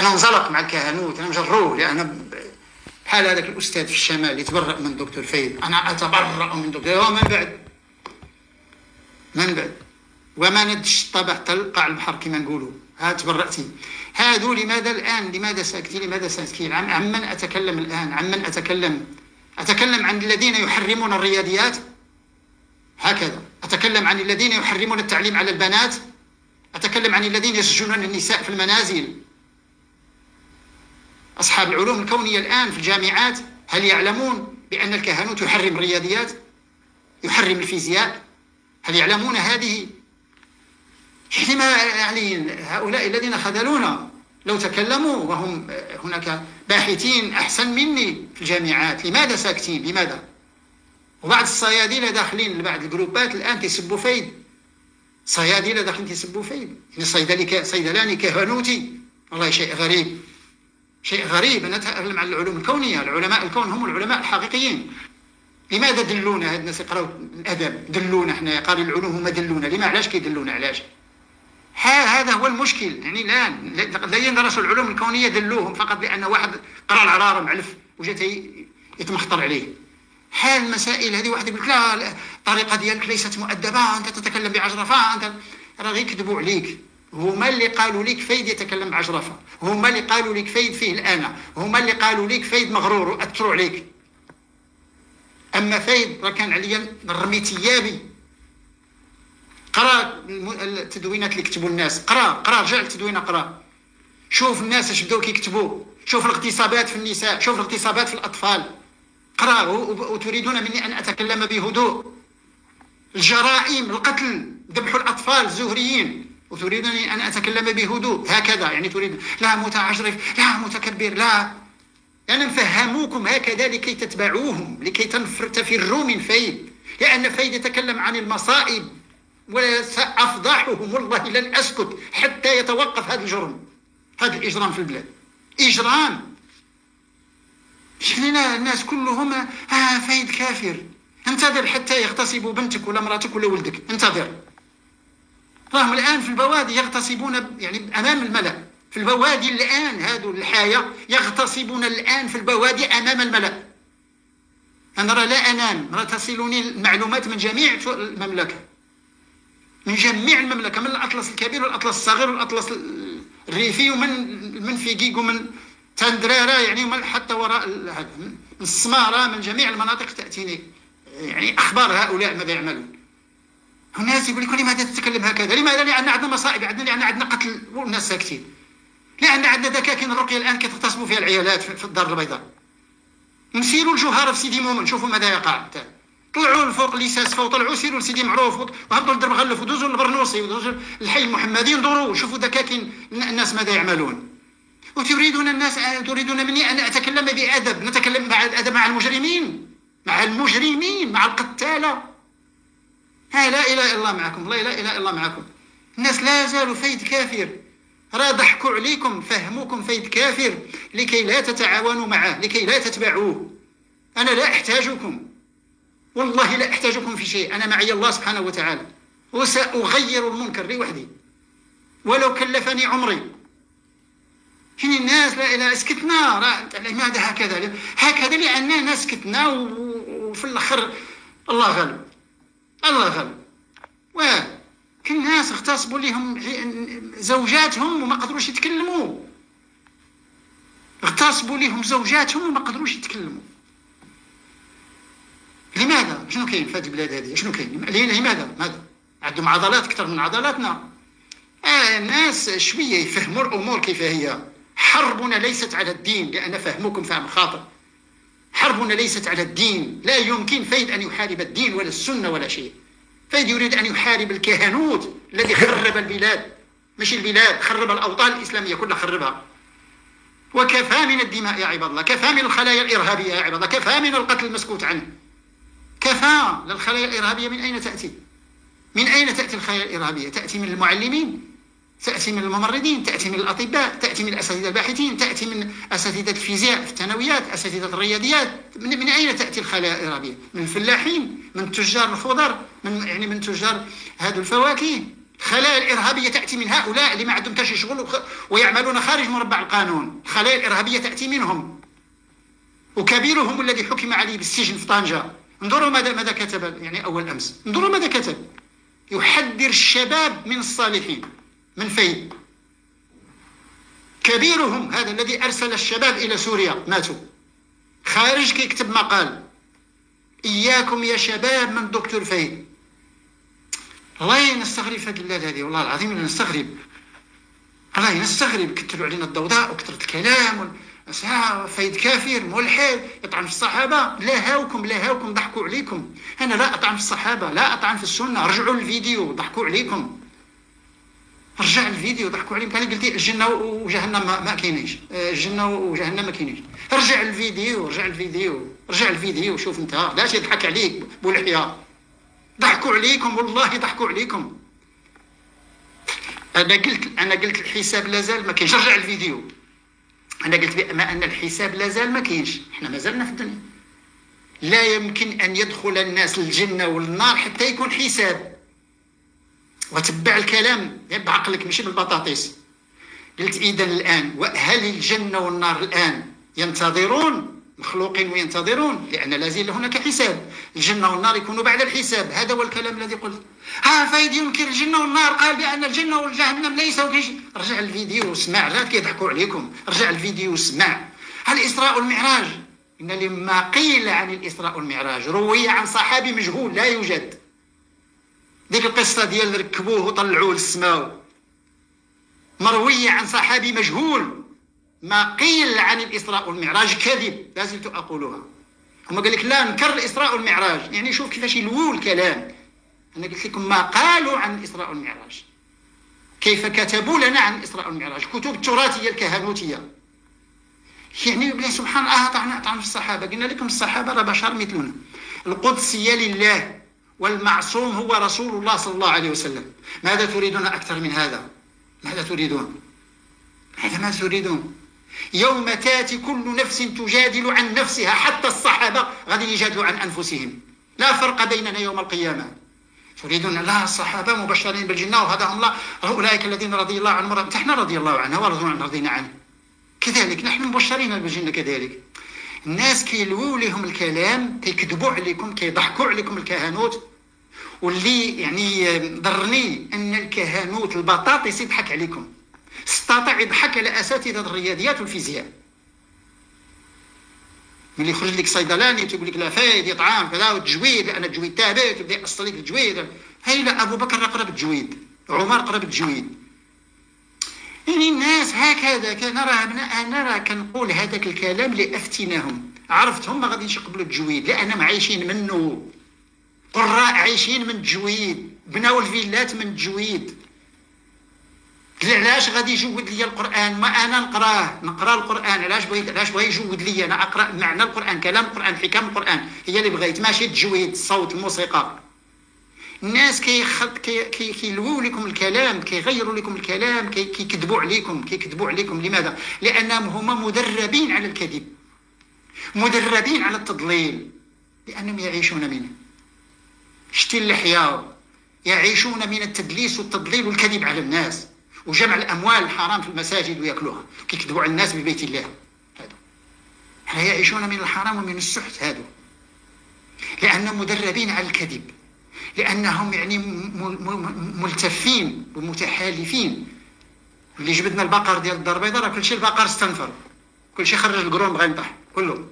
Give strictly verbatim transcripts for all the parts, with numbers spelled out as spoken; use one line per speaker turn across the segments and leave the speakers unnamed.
أنا انزلق مع الكهنوت، أنا مجروه، لأن بحال هذاك الأستاذ في الشمال يتبرأ من دكتور فايد، أنا أتبرأ من دكتور، ومن بعد من بعد وما ندش الطبع تلقى على البحر كما نقولوا، ها تبرأتي. هادو لماذا الآن؟ لماذا ساكتين؟ لماذا ساكتين؟ عن عمن أتكلم الآن؟ عمن أتكلم؟ أتكلم عن الذين يحرمون الرياضيات هكذا، أتكلم عن الذين يحرمون التعليم على البنات، أتكلم عن الذين يسجنون النساء في المنازل. أصحاب العلوم الكونية الآن في الجامعات هل يعلمون بأن الكهنوت يحرم الرياضيات؟ يحرم الفيزياء؟ هل يعلمون هذه؟ حينما يعني هؤلاء الذين خذلونا لو تكلموا، وهم هناك باحثين أحسن مني في الجامعات، لماذا ساكتين؟ لماذا؟ وبعض الصيادلة داخلين لبعض الجروبات الآن تسبوا فايد، صيادلة داخلين تسبوا فايد، يعني صيدلي صيدلاني كهنوتي، والله شيء غريب، شيء غريب. أنا أتكلم عن العلوم الكونية، العلماء الكون هم العلماء الحقيقيين. لماذا دلونا؟ هاد الناس يقراو الأدب دلونا، احنا قاري العلوم هما دلونا، لما علاش كيدلونا؟ علاش؟ هذا هو المشكل. يعني الآن لا يدرسوا العلوم الكونية دلوهم فقط لأن واحد قرا العرارة معلف وجات يتمخطر عليه. حال المسائل هذه واحد يقول لك لا الطريقة ديالك ليست مؤدبة، أنت تتكلم بعجرفة، أنت راه غير يكذبوا عليك. هما اللي قالوا لك فايد يتكلم بعجرفة، هما اللي قالوا لك فايد فيه الأنا، هما اللي قالوا لك فايد مغرور وأثروا عليك. أما فايد راه كان عليا نرمي ثيابي. قرا التدوينات اللي كتبوا الناس، قرا قرا رجع للتدوينه، قرا شوف الناس اش بداو كيكتبوا، شوف الاغتصابات في النساء، شوف الاغتصابات في الأطفال، قرا. وتريدون مني أن أتكلم بهدوء. الجرائم، القتل، ذبحوا الأطفال الزهريين، وتريدني أن أتكلم بهدوء هكذا. يعني تريد لا متعجرف، لا متكبر، لا. أنا نفهموكم هكذا لكي تتبعوهم، لكي تفروا من فايد، لأن فايد يتكلم عن المصائب وسأفضحهم، والله لن أسكت حتى يتوقف هذا الجرم، هذا الإجرام في البلاد. إجرام. شنو الناس كلهم آه فايد كافر. انتظر حتى يغتصبوا بنتك ولا مراتك ولا ولدك، انتظر. راهم الآن في البوادي يغتصبون، يعني أمام الملأ في البوادي الآن، هذو الحياة يغتصبون الآن في البوادي أمام الملأ. أنا راه لا أنام، راه تصلني المعلومات من جميع المملكة، من جميع المملكة، من الأطلس الكبير والأطلس الصغير والأطلس الريفي، ومن من فيقيق ومن تندرارة، يعني ومن حتى وراء من السمارة، من جميع المناطق تأتيني يعني أخبار هؤلاء ماذا يعملون. الناس يقول لك لماذا تتكلم هكذا؟ لماذا؟ لأن عندنا مصائب، عندنا لأن عندنا قتل والناس ساكتين، لأن عندنا دكاكين الرقية الآن كتغتصبوا فيها العيالات في الدار البيضاء. نسيروا الجوهرة في سيدي مومن، شوفوا ماذا يقع. طلعوا لفوق لساسفة وطلعوا سيروا لسيدي معروف وهبطوا لدرب غلف ودوزوا للبرنوصي ودوزوا للحي المحمدي، انظروا شوفوا دكاكين الناس ماذا يعملون. وتريدون الناس تريدون مني أن أتكلم بأدب، نتكلم مع الأدب مع المجرمين، مع المجرمين، مع القتالة. ها لا إله إلا الله معكم، لا إله إلا الله معكم. الناس لا زالوا فايد كافر، راه ضحكوا عليكم، فهموكم فايد كافر لكي لا تتعاونوا معه، لكي لا تتبعوه. أنا لا أحتاجكم، والله لا أحتاجكم في شيء، أنا معي الله سبحانه وتعالى، وسأغير المنكر لوحدي ولو كلفني عمري. هنا الناس لا إله سكتنا، لماذا هكذا؟ هكذا لأننا سكتنا وفي الآخر الله غالب، الله غالب. وكل الناس اغتصبوا لهم زوجاتهم وما قدروش يتكلموا، اغتصبوا لهم زوجاتهم وما قدروش يتكلموا. لماذا؟ شنو كاين في هذه البلاد هذه؟ شنو كاين؟ لماذا؟ ماذا؟ عندهم عضلات أكثر من عضلاتنا. آه الناس شوية يفهموا الأمور كيف هي. حربنا ليست على الدين، لأن فهمكم فهم خاطئ. حربنا ليست على الدين، لا يمكن فايد أن يحارب الدين ولا السنة ولا شيء. فايد يريد أن يحارب الكهنوت الذي خرب البلاد، مش البلاد، خرب الأوطان الإسلامية كلها، خربها. وكفى من الدماء يا عباد الله، كفى من الخلايا الإرهابية يا عباد الله، كفى من القتل المسكوت عنه، كفى. للخلايا الإرهابية من أين تأتي؟ من أين تأتي الخلايا الإرهابية؟ تأتي من المعلمين، تأتي من الممرضين، تأتي من الأطباء، تأتي من الأساتذة الباحثين، تأتي من أساتذة الفيزياء في الثانويات، أساتذة الرياضيات. من, من أين تأتي الخلايا الإرهابية؟ من الفلاحين، من تجار الخضر، من يعني من تجار هذو الفواكه. الخلايا الإرهابية تأتي من هؤلاء اللي ما عندهم حتى شي شغل ويعملون خارج مربع القانون. الخلايا الإرهابية تأتي منهم، وكبيرهم الذي حكم عليه بالسجن في طنجة. انظروا ماذا ماذا كتب يعني أول أمس، انظروا ماذا كتب: يحذر الشباب من الصالحين من فيد. كبيرهم هذا الذي أرسل الشباب إلى سوريا ماتوا، خارج كيكتب مقال: إياكم يا شباب من دكتور فايد. والله نستغرب في هذه البلاد هذه، والله العظيم نستغرب، والله نستغرب. كثروا علينا الضوضاء وكثرة الكلام، فايد كافر ملحد يطعن في الصحابة. لا هاوكم لا هاوكم ضحكوا عليكم. أنا لا أطعن في الصحابة، لا أطعن في السنة. رجعوا الفيديو ضحكوا عليكم، رجع الفيديو ضحكوا عليكم. كان قلتي الجنة وجهنم ما كاينينش، الجنة وجهنم ما كاينينش. رجع الفيديو رجع الفيديو رجع الفيديو شوف انت، لاش يضحك عليك بولحية. ضحكوا عليكم والله، ضحكوا عليكم. انا قلت انا قلت الحساب لازال ما كاينش. رجع الفيديو. انا قلت بما ان الحساب لازال ما كاينش، احنا مازلنا في الدنيا. لا يمكن ان يدخل الناس الجنة والنار حتى يكون حساب. وتبع الكلام بعقلك ماشي بالبطاطيس. قلت إذا الآن، وهل الجنة والنار الآن ينتظرون، مخلوقين وينتظرون، لأن لازال هناك حساب. الجنة والنار يكونوا بعد الحساب. هذا هو الكلام الذي قلت. ها فايد ينكر الجنة والنار، قال بأن الجنة والجهنم ليسوا كشيء. رجع الفيديو واسمع، لا كيضحكوا عليكم. رجع الفيديو واسمع. الإسراء والمعراج، إن لما قيل عن الإسراء والمعراج روي عن صحابي مجهول لا يوجد. ديك القصة ديال ركبوه وطلعوه للسماء مروية عن صحابي مجهول. ما قيل عن الإسراء والمعراج كذب، لا زلت أقولها. هما قال لك لا نكر الإسراء والمعراج، يعني شوف كيفاش يلووا الكلام. أنا قلت لكم ما قالوا عن الإسراء والمعراج، كيف كتبوا لنا عن الإسراء والمعراج، كتب التراثية الكهنوتية. يعني بلا سبحان الله طعنا طعن في الصحابة. قلنا لكم الصحابة راه بشر مثلنا. القدسية لله والمعصوم هو رسول الله صلى الله عليه وسلم. ماذا تريدون أكثر من هذا؟ ماذا تريدون؟ هذا ما تريدون. يوم تاتي كل نفس تجادل عن نفسها، حتى الصحابة غادي يجادلوا عن أنفسهم. لا فرق بيننا يوم القيامة. تريدون لا الصحابة مبشرين بالجنة وهداهم الله، أولئك الذين رضي الله عنهم، نحن رضي الله عنه ورضوا عن رضينا عنه. كذلك نحن مبشرين بالجنة كذلك. الناس كيلووا لهم الكلام، كيكذبوا عليكم، كيضحكوا عليكم الكهنوت. واللي يعني ضرني ان الكهنوت البطاطس يضحك عليكم. استطاع يضحك على اساتذه الرياضيات والفيزياء. ملي يخرج لك صيدلاني تقول لك لا فايد يطعام كذا والتجويد، لان التجويد ثابت ويبدا يأصل لك التجويد. هاي لا، ابو بكر قرب التجويد، عمر قرب التجويد. يعني الناس هكذا. كنرى انا راه كنقول هذاك الكلام لافتناهم. عرفتهم ما غاديش يقبلوا التجويد لانهم عايشين منه. قراء عايشين من التجويد، بناو الفيلات من التجويد. علاش غادي يجود لي القران؟ ما انا نقراه نقرا القران. علاش بغيت علاش بغى يجود لي انا اقرا معنى القران، كلام القران، حكم القران هي اللي بغيت، ماشي التجويد، الصوت، الموسيقى. الناس كيخط كي كي كيلووا لكم الكلام، كيغيروا لكم الكلام، كي كيكذبوا عليكم كيكذبوا عليكم. لماذا؟ لانهم هما مدربين على الكذب، مدربين على التضليل، لانهم يعيشون منه. شتي اللحية، يعيشون من التدليس والتضليل والكذب على الناس وجمع الأموال الحرام في المساجد ويأكلوها، كيكذبوا على الناس ببيت الله. هادو يعيشون من الحرام ومن السحت هادو، لأنهم مدربين على الكذب، لأنهم يعني ملتفين ومتحالفين. اللي جبدنا البقر ديال الدار البيضاء راه كل شيء البقر استنفر، كل شيء خرج القرون بغى ينطح كله.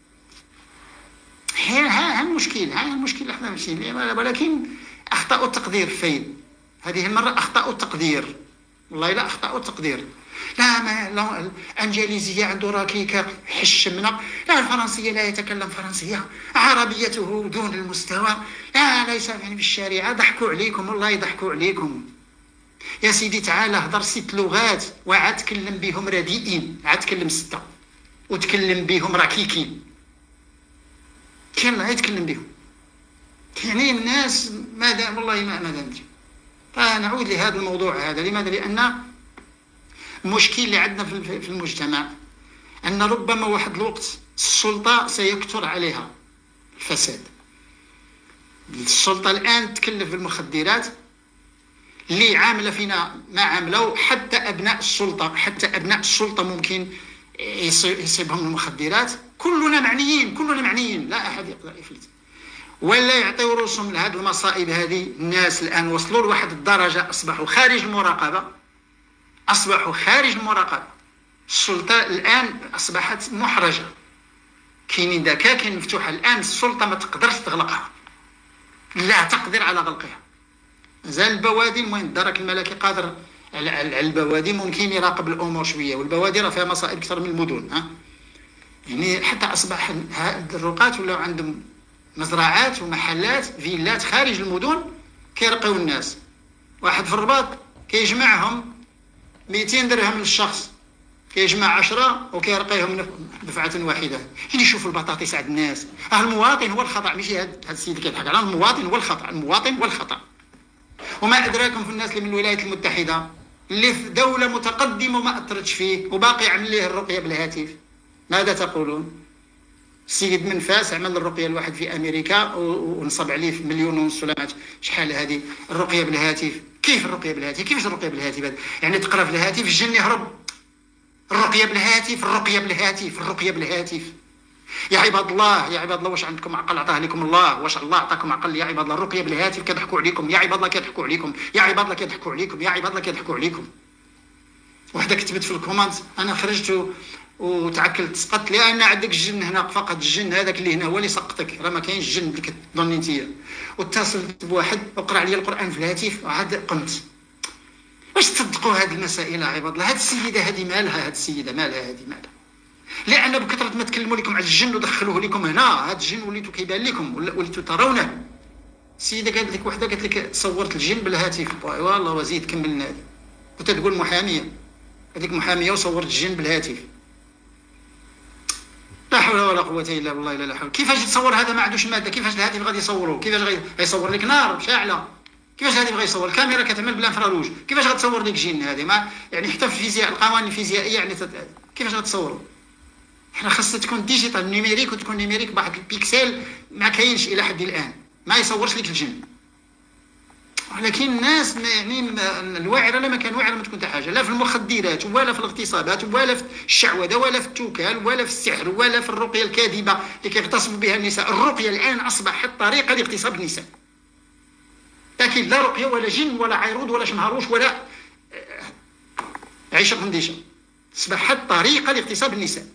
ها المشكل، ها المشكل احنا ماشي، ولكن اخطاوا التقدير فين هذه المره. اخطاوا التقدير، والله لا اخطاوا التقدير. لا ما لا الانجليزيه عنده ركيكه حش منها، لا الفرنسيه لا يتكلم فرنسيه، عربيته دون المستوى، لا ليس يعني بالشريعه. ضحكوا عليكم والله، يضحكوا عليكم. يا سيدي تعال هضر ست لغات وعاد تكلم بهم رديئين، عاد تكلم سته وتكلم بهم ركيكين. كان لا يتكلم بهم. يعني الناس ماذا والله ما ماذا ندري. فنعود لهذا الموضوع هذا. لماذا؟ لأن المشكل اللي عندنا في المجتمع أن ربما واحد الوقت السلطة سيكثر عليها الفساد. السلطة الآن تكلف بالمخدرات، اللي عامله فينا ما عامله، حتى ابناء السلطه حتى ابناء السلطه ممكن يصيبهم المخدرات. كلنا معنيين، كلنا معنيين، لا احد يقدر يفلت ولا يعطيو رؤوسهم لهذه المصائب. هذه الناس الان وصلوا لواحد الدرجه، اصبحوا خارج المراقبه، اصبحوا خارج المراقبه. السلطه الان اصبحت محرجه، كاينين دكاكين مفتوحه الان، السلطه ما تقدرش تغلقها، لا تقدر على غلقها. زال البوادي، المهم الدرك الملكي قادر على البوادي، ممكن يراقب الامور شويه، والبوادي راه فيها مصائب اكثر من المدن. ها يعني حتى اصبح هاد الرقات ولاو عندهم مزرعات ومحلات فيلات خارج المدن كيرقيو الناس. واحد في الرباط كيجمعهم مئتين درهم للشخص، كيجمع عشرة وكيرقيهم دفعة واحدة. يعني شوفوا البطاطس عند الناس. اه المواطن هو الخطأ، ماشي هاد السيد كيضحك على المواطن هو الخطأ، المواطن هو الخطأ. وما أدراكم في الناس اللي من الولايات المتحدة اللي في دولة متقدمة وما أثرتش فيه وباقي عمل ليه الرقية بالهاتف، ماذا تقولون؟ السيد من فاس عمل الرقية الواحد في أمريكا ونصب عليه في مليون ونص ولا شحال هذه الرقية بالهاتف. كيف الرقية بالهاتف؟ كيفاش الرقية بالهاتف؟ يعني تقرا في الهاتف الجن يهرب. الرقية بالهاتف، الرقية بالهاتف، الرقية بالهاتف. يا عباد الله، يا عباد الله، واش عندكم عقل عطاه لكم الله؟ واش الله عطاكم عقل؟ يا عباد الله، الرقية بالهاتف كيضحكوا عليكم، يا عباد الله كيضحكوا عليكم، يا عباد الله كيضحكوا عليكم، يا عباد الله كيضحكوا عليكم. وحده كتبت في الكومنت انا خرجت وتعكلت سقطت لان عندك الجن هنا فقط، الجن هذاك اللي هنا هو اللي سقطك، راه ما كاينش الجن اللي كتظني انت. واتصلت بواحد وقرا عليا القران في الهاتف وعاد قمت. واش تصدقوا هذه المسائل يا عباد الله؟ هذه السيده هذه مالها؟ هذه السيده مالها؟ هذه مالها؟ لان بكثره ما تكلموا لكم على الجن ودخلوه لكم هنا، هذا الجن وليتوا كيبان لكم، وليتوا ترونه. السيده قالت لك وحده قالت لك صورت الجن بالهاتف، والله وزيد كملنا. كنت تقول محاميه، هذيك محاميه وصورت الجن بالهاتف. لا حول ولا قوه الا بالله. لا لا حول. كيفاش تصور هذا ما عندوش ماده؟ كيفاش الهاتف غادي يصوروه؟ كيفاش غيصور لك نار شاعله؟ كيفاش الهاتف غيصور؟ الكاميرا كتعمل بالانفراروج، كيفاش غتصور لك جن هذه؟ ما يعني حتى في الفيزياء القوانين الفيزيائيه يعني تت... كيفاش غتصوروا؟ حنا خاصها تكون ديجيتال نيميريك، وتكون نيميريك بواحد البيكسل ما كاينش الى حد الان، ما يصورش لك الجن. ولكن الناس يعني الواعره لا ما كان واعره ما تكون حتى حاجه، لا في المخدرات ولا في الاغتصابات ولا في الشعوذه ولا في التوكال ولا في السحر ولا في الرقيه الكاذبه اللي كيغتصبوا بها النساء. الرقيه الان اصبحت طريقه لاغتصاب النساء، لكن لا رقيه ولا جن ولا عيرود ولا شمهروش ولا عيشه قنديشه، اصبحت طريقه لاغتصاب النساء.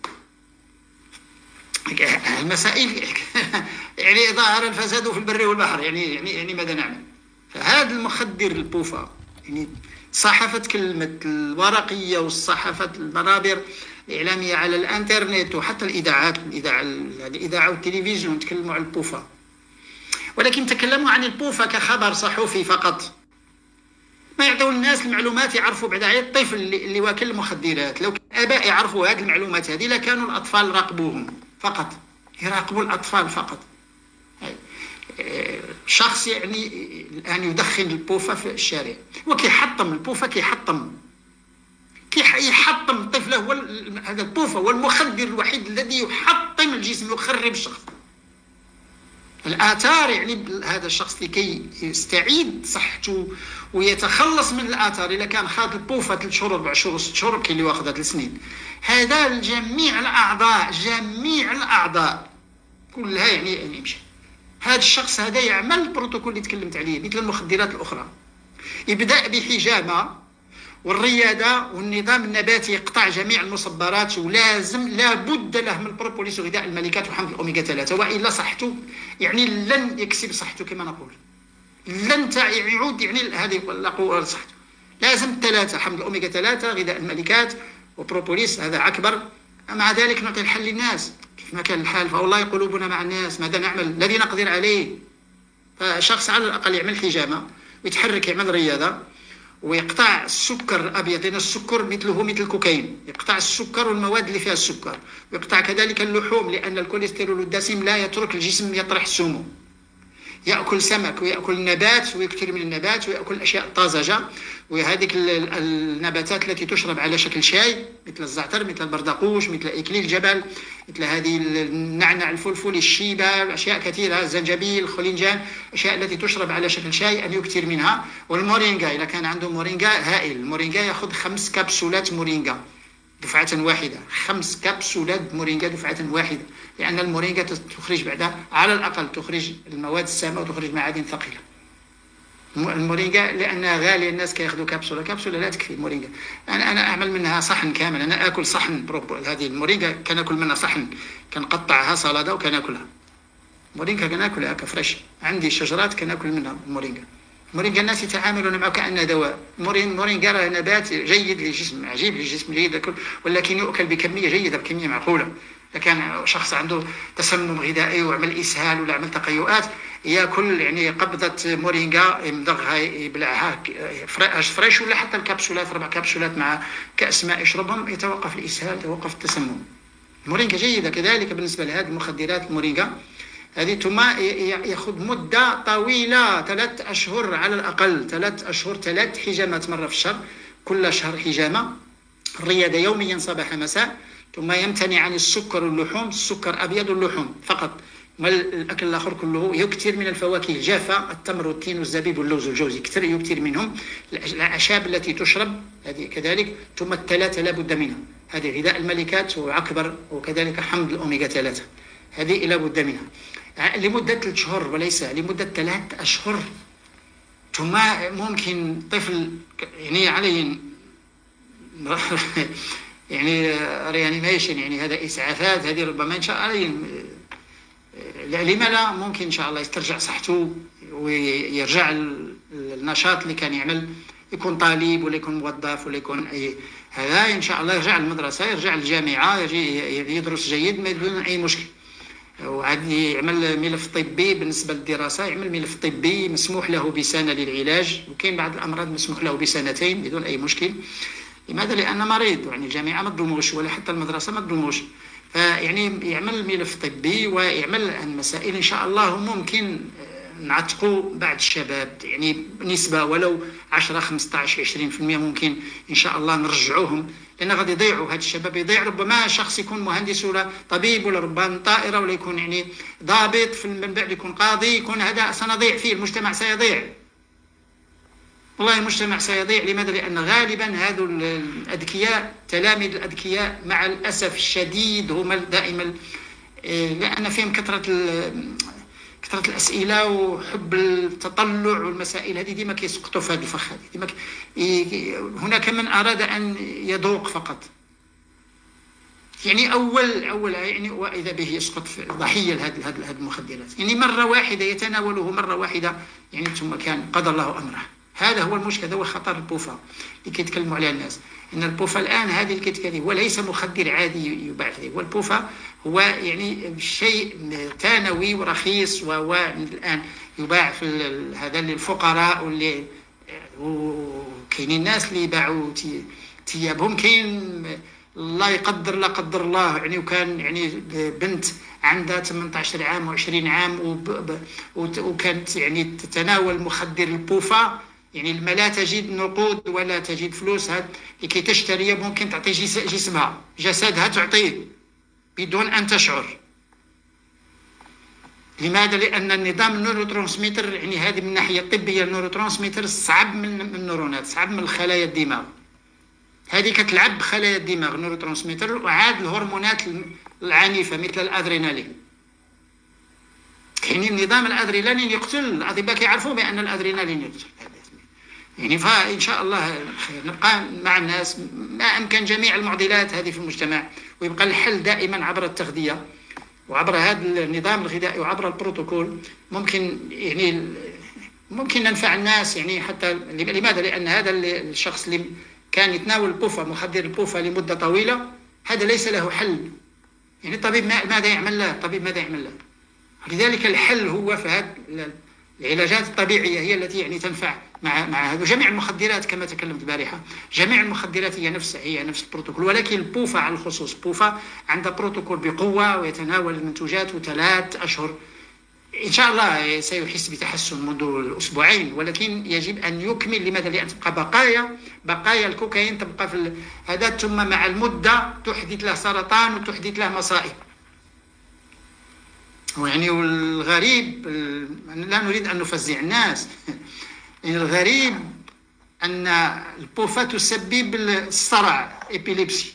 المسائل يعني ظهر الفساد في البر والبحر، يعني يعني يعني ماذا نعمل؟ فهذا المخدر البوفا، يعني صحافة كلمة الورقية والصحافة المنابر الإعلامية على الانترنت وحتى الإذاعات، الإذاعة الإذاعة والتلفزيون تكلموا عن البوفا، ولكن تكلموا عن البوفا كخبر صحفي فقط، ما يعطوا الناس المعلومات يعرفوا بعد على الطفل اللي واكل المخدرات. لو كان الآباء يعرفوا هذه المعلومات هذه لكانوا الأطفال راقبوهم فقط، يراقبوا الأطفال فقط. شخص يعني الآن يدخن البوفا في الشارع وكيحطم البوفا، كيحطم كيحطم طفله. هو هذا البوفا هو المخدر الوحيد الذي يحطم الجسم ويخرب الشخص. الآثار يعني هذا الشخص لكي يستعيد صحته ويتخلص من الآثار، إذا كان خاض البوفا ثلاث شهور أربع شهور ست شهور، كاين اللي واخذها ثلاث سنين. هذا لجميع الأعضاء، جميع الأعضاء كلها يعني يعني يمشي. هذا الشخص هذا يعمل البروتوكول اللي تكلمت عليه مثل المخدرات الأخرى. يبدأ بحجامة والرياضة والنظام النباتي يقطع جميع المصبرات، ولازم لابد له من البروبوليس وغذاء الملكات وحمض الأوميغا ثلاثة، وإلا صحته يعني لن يكسب صحته كما نقول، لن يعود يعني هذه ولا صحته. لازم ثلاثة، حمض الأوميغا ثلاثة، غذاء الملكات وبروبوليس، هذا أكبر. مع ذلك نعطي الحل للناس كيف ما كان الحال، فوالله قلوبنا مع الناس. ماذا نعمل؟ الذي نقدر عليه. فشخص على الأقل يعمل حجامة ويتحرك، يعمل رياضة ويقطع السكر الأبيض، لأن السكر مثله مثل الكوكايين، يقطع السكر والمواد اللي فيها السكر، ويقطع كذلك اللحوم، لأن الكوليسترول الدسم لا يترك الجسم يطرح سموم. يأكل سمك ويأكل نبات ويكثر من النبات ويأكل الأشياء الطازجة، وهذيك النباتات التي تشرب على شكل شاي مثل الزعتر مثل البردقوش مثل إكليل الجبل مثل هذه النعنع الفلفل الشيبة، أشياء كثيرة، الزنجبيل الخلنجان، أشياء التي تشرب على شكل شاي أن يكثر منها. والمورينجا إذا كان عنده مورينجا هائل، المورينجا يأخذ خمس كبسولات مورينجا دفعة واحدة، خمس كبسولات مورينجا دفعة واحدة، لأن المورينجا تخرج بعدها على الأقل تخرج المواد السامة وتخرج معادن ثقيلة. المورينجا لأنها غالية، الناس كياخذوا كبسولة، كبسولة لا تكفي المورينجا. أنا أنا أعمل منها صحن كامل، أنا آكل صحن هذه المورينجا، كناكل منها صحن، كنقطعها سلطة وكناكلها. المورينجا كناكلها كفريش، عندي شجرات كناكل منها المورينجا. المورينجا الناس يتعاملون معه كأنه دواء. المورينجا راه نبات جيد للجسم، عجيب للجسم، جيد، ولكن يؤكل بكمية جيدة، بكمية معقولة. إذا كان شخص عنده تسمم غذائي وعمل إسهال ولا عمل تقيؤات، ياكل يعني قبضة مورينجا يمضغها يبلعها فريش، ولا حتى الكبسولات، ربع كبسولات مع كأس ماء يشربهم، يتوقف الإسهال، يتوقف التسمم. المورينجا جيدة كذلك بالنسبة لهذه المخدرات. المورينجا هذه ثم يأخذ مدة طويلة، ثلاث أشهر على الأقل، ثلاث أشهر، ثلاث حجامات مرة في الشهر، كل شهر حجامة، الرياضة يوميا صباح مساء، ثم يمتنع عن السكر واللحوم، السكر أبيض واللحوم فقط، الأكل الآخر كله. يكثر من الفواكه الجافة، التمر والتين والزبيب واللوز والجوز، يكثر يكثر منهم. الأعشاب التي تشرب هذه كذلك، ثم الثلاثة لا بد منها، هذه غذاء الملكات وعكبر، وكذلك حمض الأوميغا ثلاثة، هذه لا بد منها لمدة ثلاث شهور وليس لمدة ثلاث أشهر. ثم ممكن طفل يعني عليه يعني ريانيميشن، يعني هذا إسعافات، هذه ربما إن شاء الله لما لا، ممكن إن شاء الله يسترجع صحته ويرجع النشاط اللي كان يعمل، يكون طالب ولا يكون موظف ولا يكون أي هذا، إن شاء الله يرجع للمدرسة، يرجع للجامعة، يجي يدرس جيد ما بدون أي مشكل. وعاد يعمل ملف طبي بالنسبة للدراسة، يعمل ملف طبي مسموح له بسنة للعلاج، وكاين بعض الأمراض مسموح له بسنتين بدون أي مشكل. لماذا؟ لأن مريض، يعني الجامعة ما تظلموش ولا حتى المدرسة ما تظلموش، فيعني يعمل ملف طبي ويعمل المسائل إن شاء الله. ممكن نعتقوا بعض الشباب يعني نسبة ولو عشرة خمسطاش عشرين بالمئة، ممكن إن شاء الله نرجعوهم، لأن غادي يضيعوا، هاد الشباب يضيع. ربما شخص يكون مهندس ولا طبيب ولا ربان طائرة ولا يكون يعني ضابط، في من بعد يكون قاضي، يكون هذا سنضيع فيه، المجتمع سيضيع، والله المجتمع سيضيع. لماذا؟ لأن غالبا هذو الأذكياء، تلاميذ الأذكياء مع الأسف الشديد هم دائما، لأن فيهم كثرة كثرة الأسئلة وحب التطلع والمسائل هذه، ديما كيسقطوا في هذا الفخ هذه، ديما هناك من أراد أن يذوق فقط، يعني أول أول يعني وإذا به يسقط في ضحية لهذه هذه المخدرات، يعني مرة واحدة يتناوله مرة واحدة، يعني ثم كان قضى الله أمره. هذا هو المشكل، هذا هو خطر البوفا اللي كيتكلموا عليه الناس، ان البوفا الان هذه اللي كيتكلم هو ليس مخدر عادي يباع فيه، هو البوفا هو يعني شيء ثانوي ورخيص، وهو الان يباع في هذا للفقراء، واللي وكاينين الناس اللي يباعوا ثيابهم، كاين الله يقدر لا قدر الله يعني، وكان يعني بنت عندها ثمانية عشر عام وعشرين عام وكانت يعني تتناول مخدر البوفا، يعني ما لا تجد نقود ولا تجد فلوس لكي تشتري، ممكن تعطي جسمها جسدها تعطيه بدون أن تشعر. لماذا؟ لأن النظام النيوروترانسميتر، يعني هذه من الناحية الطبية، النيوروترانسميتر صعب من النيورونات، صعب من الخلايا الدماغ، هذه كتلعب بخلايا الدماغ النيوروترانسميتر، وعاد الهرمونات العنيفة مثل الأدرينالين. يعني النظام الأدرينالين يقتل، الأطباء كيعرفوا بأن الأدرينالين يقتل، يعني فإن شاء الله خير، نبقى مع الناس ما أمكن جميع المعضلات هذه في المجتمع، ويبقى الحل دائما عبر التغذية وعبر هذا النظام الغذائي وعبر البروتوكول. ممكن يعني ممكن ننفع الناس، يعني حتى لماذا؟ لأن هذا الشخص اللي كان يتناول البوفا، مخدر البوفا لمدة طويلة، هذا ليس له حل، يعني الطبيب ماذا يعمل له؟ الطبيب ماذا يعمل له؟ لذلك الحل هو في هذه العلاجات الطبيعية، هي التي يعني تنفع مع مع هذا. جميع المخدرات كما تكلمت البارحة، جميع المخدرات هي نفس هي نفس البروتوكول، ولكن البوفا على الخصوص، بوفا عندها بروتوكول بقوة ويتناول المنتوجات ثلاث أشهر، إن شاء الله سيحس بتحسن منذ أسبوعين، ولكن يجب أن يكمل. لماذا؟ لأن تبقى بقايا بقايا الكوكايين تبقى في هذا، ثم مع المدة تحدث له سرطان وتحدث له مصائب. ويعني والغريب، لا نريد أن نفزع الناس، الغريب أن البوفا تسبب الصرع، إبيليبسي،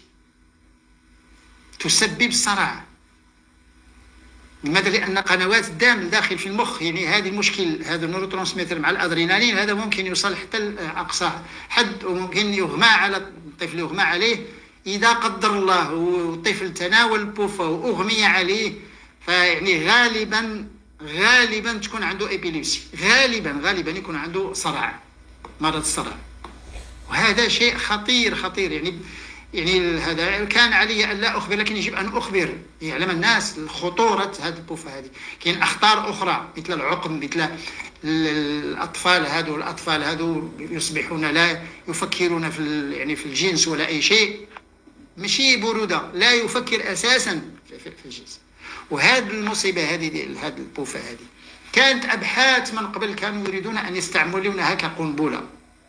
تسبب الصرع. لماذا؟ لأن قنوات الدم داخل في المخ، يعني هذه المشكل، هذا النورو ترانسميتر مع الأدرينالين، هذا ممكن يوصل حتى لأقصى حد، وممكن يغمى على الطفل، يغمى عليه إذا قدر الله والطفل تناول البوفا وأغمي عليه، فيعني غالبا غالبا تكون عنده إبيليبسي، غالبا غالبا يكون عنده صرع، مرض الصرع. وهذا شيء خطير خطير. يعني يعني هذا كان علي أن لا أخبر، لكن يجب أن أخبر، يعلم الناس خطورة هذه البوفة هذه. كاين أخطار أخرى مثل العقم، مثل الأطفال هذو الأطفال هذو يصبحون لا يفكرون في يعني في الجنس ولا أي شيء، ماشي برودة، لا يفكر أساسا في الجنس. وهذه المصيبة هذه، هذه البوفة هذه كانت أبحاث من قبل كانوا يريدون أن يستعملونها كقنبلة،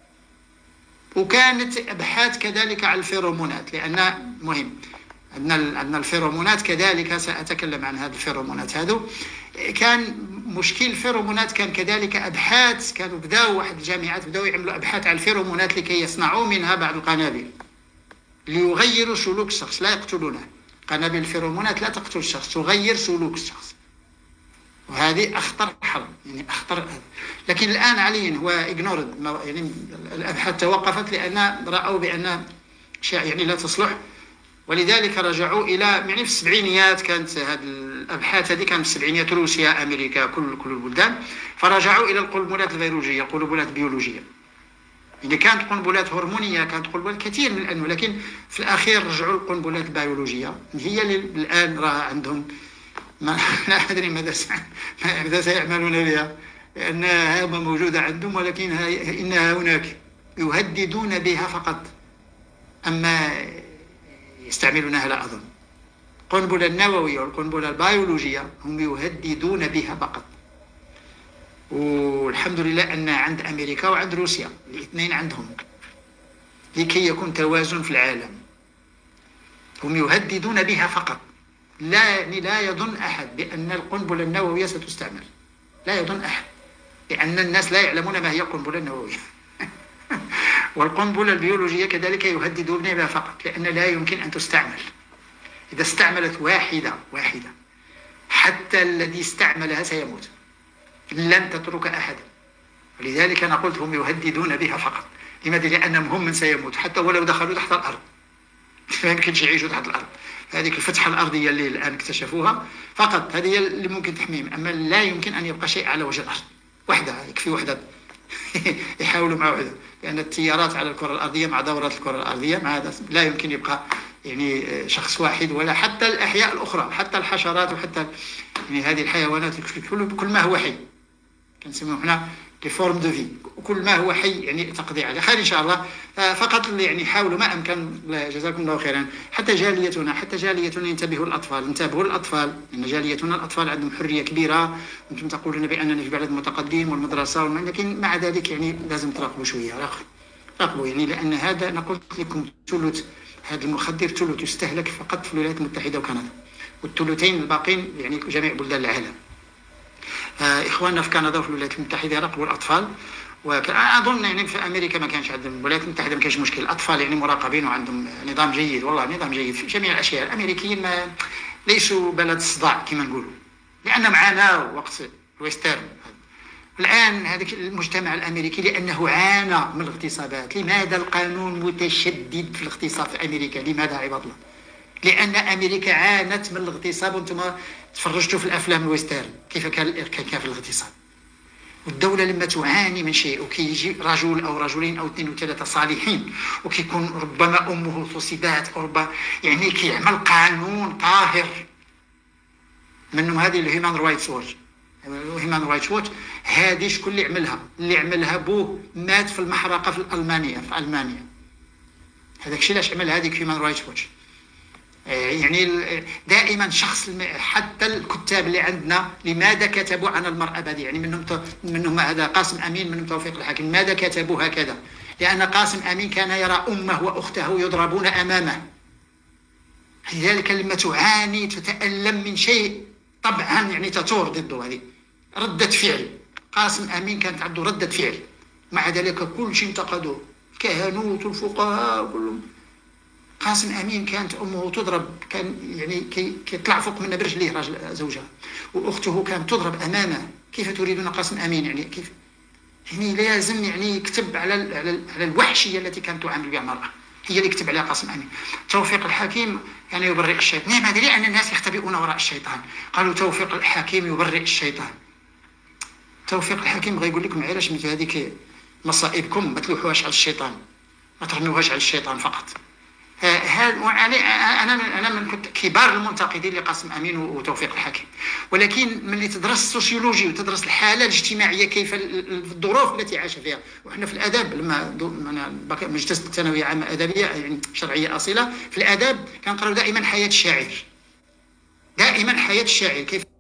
وكانت أبحاث كذلك على الفيرومونات، لأن مهم عندنا عندنا الفيرومونات كذلك، سأتكلم عن هذه الفيرومونات. هذو كان مشكل الفيرومونات، كان كذلك أبحاث، كانوا بداوا واحد الجامعات بداوا يعملوا أبحاث على الفيرومونات لكي يصنعوا منها بعض القنابل ليغيروا سلوك الشخص، لا يقتلونه. قنابل الفيرومونات لا تقتل الشخص، تغير سلوك الشخص، وهذه أخطر حرب، يعني أخطر. لكن الآن عليا هو إجنورد، يعني الأبحاث توقفت لأن رأوا بأن أشياء يعني لا تصلح، ولذلك رجعوا إلى يعني في السبعينيات. كانت هذه الأبحاث هذه كانت في السبعينيات، روسيا، أمريكا، كل كل البلدان، فرجعوا إلى القنبلات الفيروسية، قنبلات بيولوجية. يعني كانت قنبلات هرمونية، كانت قنبلات كثير من الأنواع، لكن في الأخير رجعوا القنبلات البيولوجية، هي اللي الآن راه عندهم ما لا أدري ماذا ماذا سيعملون بها، لأنها موجودة عندهم، ولكن إنها هناك يهددون بها فقط، أما يستعملونها لا أظن. القنبلة النووية والقنبلة البيولوجية هم يهددون بها فقط. والحمد لله أن عند أمريكا وعند روسيا الاثنين عندهم، لكي يكون توازن في العالم. هم يهددون بها فقط، لا لا يظن أحد بأن القنبلة النووية ستستعمل، لا يظن أحد، لأن الناس لا يعلمون ما هي القنبلة النووية. والقنبلة البيولوجية كذلك يهددون بها فقط، لأن لا يمكن أن تستعمل. إذا استعملت واحدة واحدة حتى الذي استعملها سيموت، لن تترك أحدا. ولذلك أنا قلت هم يهددون بها فقط. لماذا؟ لأنهم هم من سيموت، حتى ولو دخلوا تحت الأرض ما يمكنش يعيشوا تحت الأرض. هذيك الفتحة الأرضية اللي الآن اكتشفوها فقط، هذه هي اللي ممكن تحميهم، أما لا يمكن أن يبقى شيء على وجه الأرض. وحدة يكفي، وحدة يحاولوا مع وحدة، لأن التيارات على الكرة الأرضية مع دورات الكرة الأرضية مع هذا لا يمكن يبقى يعني شخص واحد، ولا حتى الأحياء الأخرى، حتى الحشرات، وحتى يعني هذه الحيوانات، كل ما هو حي كنسميه هنا لي فورم دو في، كل ما هو حي يعني تقضي عليه. خير إن شاء الله. فقط يعني حاولوا ما أمكن، جزاكم الله خيرا. حتى جاليتنا حتى جاليتنا ينتبهوا الأطفال، انتبهوا الأطفال، لأن جاليتنا الأطفال عندهم حرية كبيرة. أنتم تقولون بأننا في بلد متقدم والمدرسة، لكن مع ذلك يعني لازم تراقبوا شوية، راقبوا يعني، لأن هذا أنا قلت لكم ثلث هذا المخدر، ثلث يستهلك فقط في الولايات المتحدة وكندا، والثلثين الباقين يعني جميع بلدان العالم. إخواننا في كندا وفي الولايات المتحدة راقبوا الأطفال، وأظن يعني في أمريكا ما كانش عندهم، الولايات المتحدة ما كانش مشكل، الأطفال يعني مراقبين وعندهم نظام جيد، والله نظام جيد في جميع الأشياء. الأمريكيين ما ليسوا بلد الصداع كما نقولوا، لأن معانا وقت الويسترن. الآن هذا المجتمع الأمريكي لأنه عانى من الاغتصابات. لماذا القانون متشدد في الاغتصاب في أمريكا؟ لماذا عباد الله؟ لأن أمريكا عانت من الاغتصاب، وانتم تفرجتوا في الأفلام الويسترن كيف كان كان في الاغتصاب. والدولة لما تعاني من شيء وكيجي رجل أو رجلين أو اثنين وثلاثة صالحين، وكيكون ربما أمه اغتصبت، أو ربما يعني كيعمل قانون قاهر. منهم هذه الهيومان رايتس ووتش. الهيومان رايتس ووتش هذه شكون اللي عملها؟ اللي عملها بوه مات في المحرقة في ألمانيا في ألمانيا. هذاك الشيء علاش عمل هذيك هيومان رايتس ووتش. يعني دائما شخص حتى الكتاب اللي عندنا لماذا كتبوا عن المرأة بهذه، يعني منهم منهم هذا قاسم أمين، منهم توفيق الحكيم، لماذا كتبوا هكذا؟ لأن قاسم أمين كان يرى أمه وأخته يضربون أمامه، لذلك لما تعاني تتألم من شيء طبعا يعني تثور ضده، هذه ردة فعل. قاسم أمين كانت عنده ردة فعل، مع ذلك كل شيء انتقدوه، الكهنوت والفقهاء كلهم. قاسم أمين كانت أمه تضرب، كان يعني كي كيطلع فوق منها برجليه راجل زوجها، وأخته كانت تضرب أمامه. كيف تريدون قاسم أمين؟ يعني كيف؟ يعني لازم يعني يكتب على على, على الوحشية التي كانت تعامل بها المرأة، هي اللي يكتب عليها قاسم أمين. توفيق الحكيم كان يعني يبرئ الشيطان. نعم، هذا لأن الناس يختبئون وراء الشيطان، قالوا توفيق الحكيم يبرئ الشيطان. توفيق الحكيم غيقول لكم علاش مثل هذيك مصائبكم ما تلوحوهاش على الشيطان، ما ترموهاش على الشيطان فقط. انا انا من كنت كبار المنتقدين لقاسم امين وتوفيق الحكيم، ولكن ملي تدرس السوسيولوجي وتدرس الحاله الاجتماعيه، كيف الظروف التي عاش فيها. وحنا في الاداب لما انا مجتزت ثانويه عامه ادبيه يعني شرعيه اصيله، في الاداب كنقراو دائما حياه الشاعر، دائما حياه الشاعر كيف